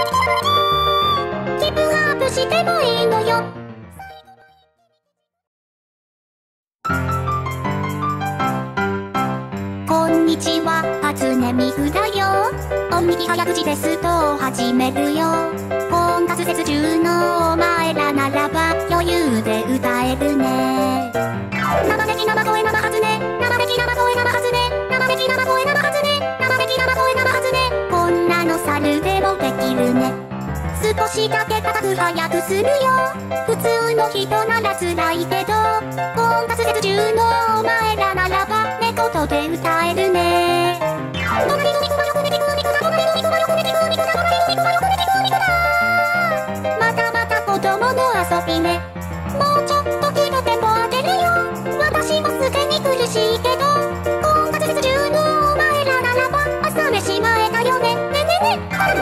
気分アップしてもいいのよ。こんにちは、初音ミクだよ。音力早口テストを始めるよ。婚活切中のお前らならば余裕で歌えるね。生めき生声生発ね、生めき生声生発ね、生めき生声生発ね、生めき生声生発ね。こんなの猿でもできるね。少しだけ硬く早くするよ。普通の人なら辛いけど、婚活切中のお前らならば猫とで歌えるね。隣の肉はよくねきく肉だ、隣の肉はよくねきく肉だ、隣の肉はよくねきく肉だ。またまた子供の遊びね。もうちょっと気のテンポ当てるよ。私もすでに苦しいけど、婚活切中のお前らならば朝飯前だよね。ねねね。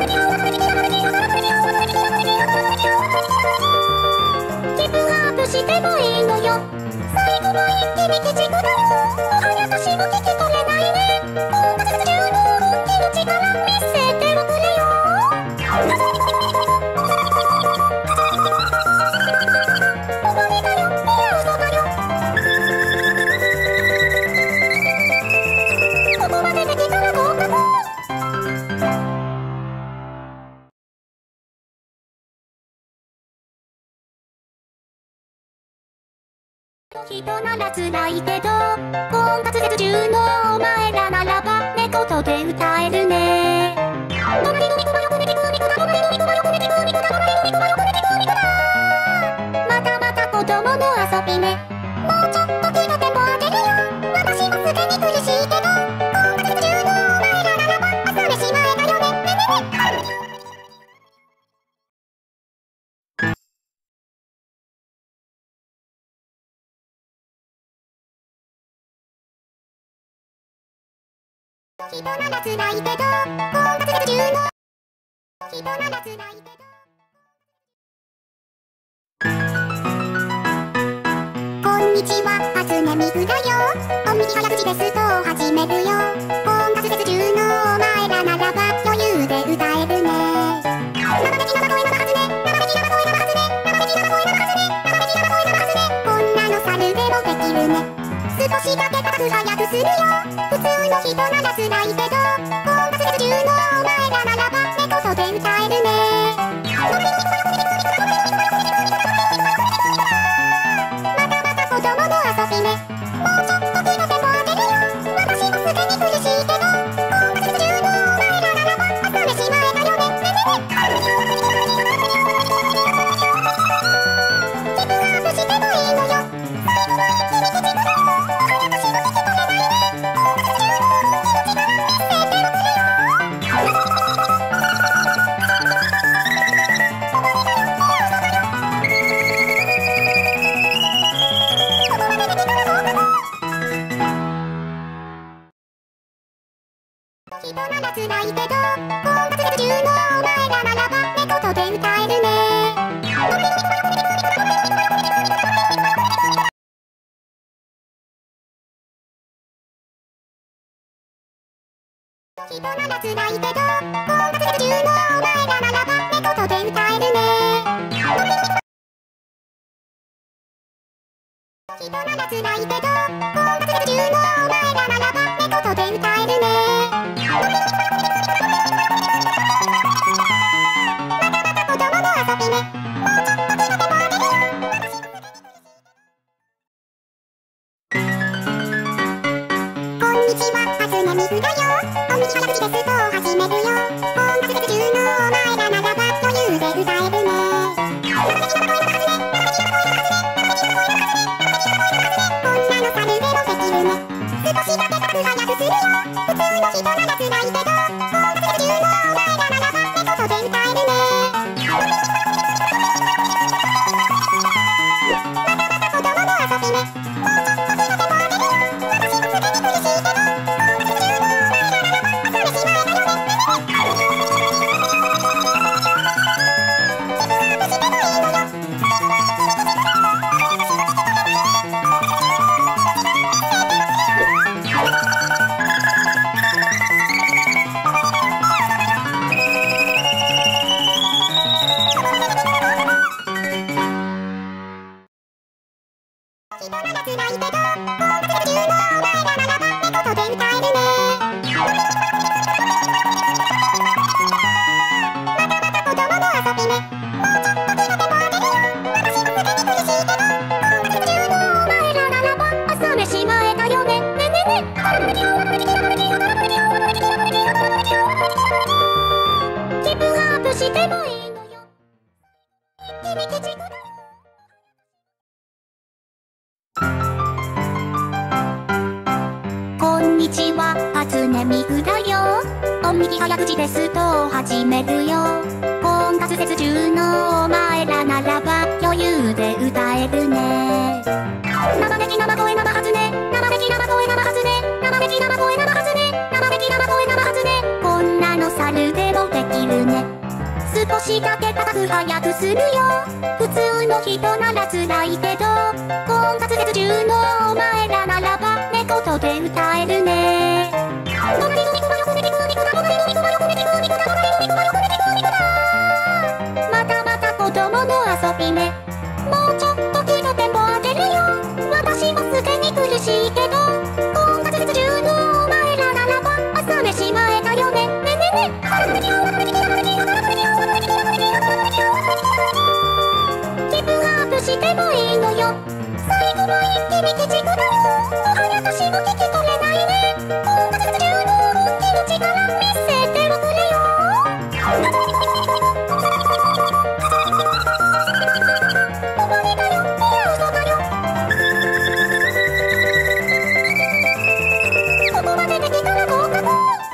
気分アップしてもいいのよ。最後の一気に鬼畜だよ。もはや私も聞き取れないね。婚活切中の本気の力見せておくれよ。終わりだよ、いや嘘だよ。ここまでできたら合格。人なら辛いけど、婚活切中のお前らならば猫とで歌えるね。隣の肉はよくねきく肉だ、隣の肉はよくねきく肉だ、隣の肉はよくねきく肉だ。またまた子供の遊びね。もうちょっと気のテンポ当てるよ。私もすでに苦しいけど、婚活切中のお前らならば朝飯前だよね。ねねね。人なら辛いけど、婚活切中の人なら辛いけど。こんにちは、初音ミクだよ。音力早口テストを始めるよ。婚活切中のお前らならば余裕で歌えるね。生めき生声生発ね、生めき生声生発ね、生めき生声生発ね、生めき生声生発ね。こんなの猿でもできるね。少しだけ硬く早くするよ。普通の人なら辛いけど、婚活切中のお前らならば猫とで歌えるね。またまた子供の遊びね。もうちょっと気のテンポ当てるよ。私もすでに苦しいけど、婚活切中のお前らならば朝飯前だよね。ねねね。気分アップしてもいいのよ。最後の一気に鬼畜だよ。人なら辛いけど、婚活切中のお前らならば猫とで歌えるね。人なら辛いけど、婚活切中のお前らならば猫とで歌えるね。人なら辛いけど、婚活切中のお前らならば猫とで歌えるね。またまた子供の遊びね。もうちょっと気のテンポ当てるよ。こんにちは、初音ミクだよ。音力早口テストを始めるよ。婚活切中のお前らならば余裕で歌えるね。生めき生声生発ね、生めき生声生発ね、生めき生声生発ね、生めき生声生発ね。こんなの猿でもできるね。 してもいいのよ。君ケチくだよ。こんにちは、初音ミクだよ。お右早口ですと始めるよ。婚活切中のお前らならば余裕で歌えるね。生めき生声生初音、生めき生声生初音、生めき生声生初音、生めき生声生初音。こんなの猿でもできるね。少しだけ高く早くするよ。普通の人なら辛いけど、婚活切中のお前らならば猫とで歌えるね。隣の肉はよくねきくにくだ、隣の肉はよくねきくにくだ、隣の肉はよくねきくにくだ。またまた子供の遊びね。もうちょっと気のテンポ上げるよ。私もすでに苦しいけど、婚活切中のお前らならば朝飯前だよね。ねねね。気分アップしてもいいのよ。最後は一気にケチくだよ。もはや私も聞き取れないね。婚活切中の本気の力見せておくれよ。終わりだよ、いや嘘だよ。ここまでできたら合格。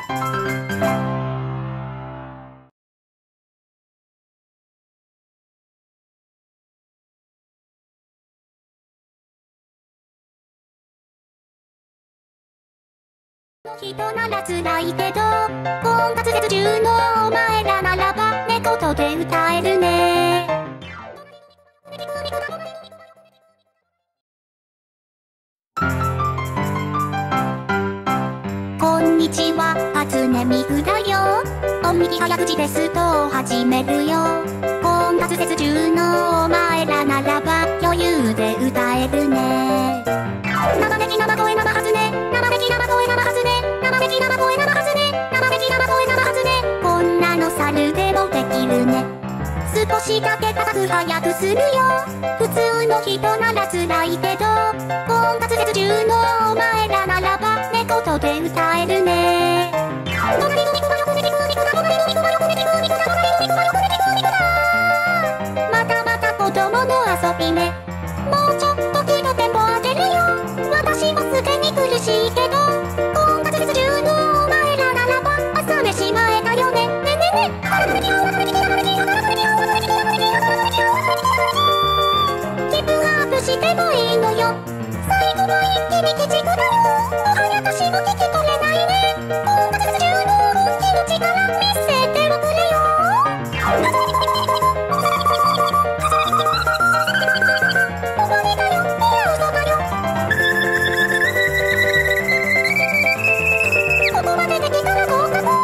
人なら辛いけど、婚活切中のお前らならば猫とで歌えるね。こんにちは、初音ミクだよ。お右早口ですと始めるよ。婚活切中のお前らならば余裕で歌えるね。生めき生声生初音、生めき生声生初音、生めき生声生初音、生めき生声生初音。こんなの猿でもできるね。少しだけ高く早くするよ。普通の人なら辛いけど、婚活切中のお前らならば猫とで歌えるね。隣の肉はよくねきくにくだ、隣の肉はよくねきくにくだ、隣の肉はよくねきくにくだ。またまた子供の遊びね。もうちょっと気のテンポ上げるよ。私もすでに苦しいけど、婚活切中のお前らならば朝飯前だよね。ねねね。気分アップしてもいいのよ。最後は一気にケチくだよ。もはや私も聞き取れないね。婚活切中の本気の力見せておくれよ。終わりだよ、いや嘘だよ。ここまでできたら合格。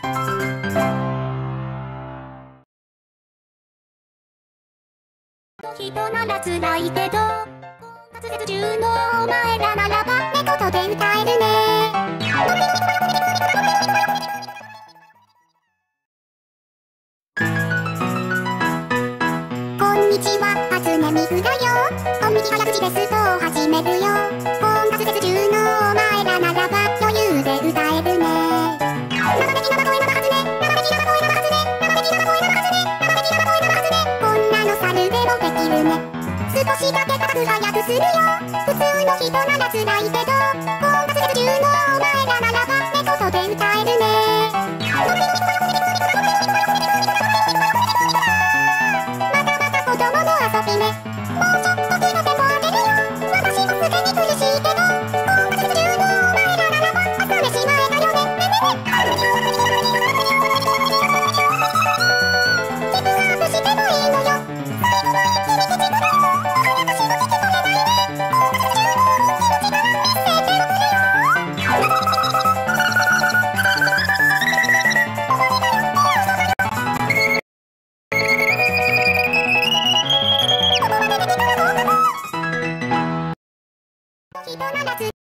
人なら辛いけど、婚活切中のお前らならば猫とで歌えるね。こんにちは、初音ミクだよ。お右早口ですと始めるよ。婚活切中のお前らならば余裕で歌えるね。生めき生声生初音、生めき生声生初音、生めき生声生初音、生めき生声生初音。こんなの猿でもできるね。少しだけ高く早くするよ。普通の人なら辛いけど、婚活切中のお前らならば猫とで歌えるね。またまた子供の遊びね。もうちょっと気のテンポ上げるよ。私もすでに苦しいけど、婚活切中のお前らならば朝飯前だよね。ねねね。気分アップしてもいいのよ。最後は一気にケチくだよ。もはや私も聞き取れないね。婚活切中の本気の力見せておくれよ。ここまでできたら合格。人なら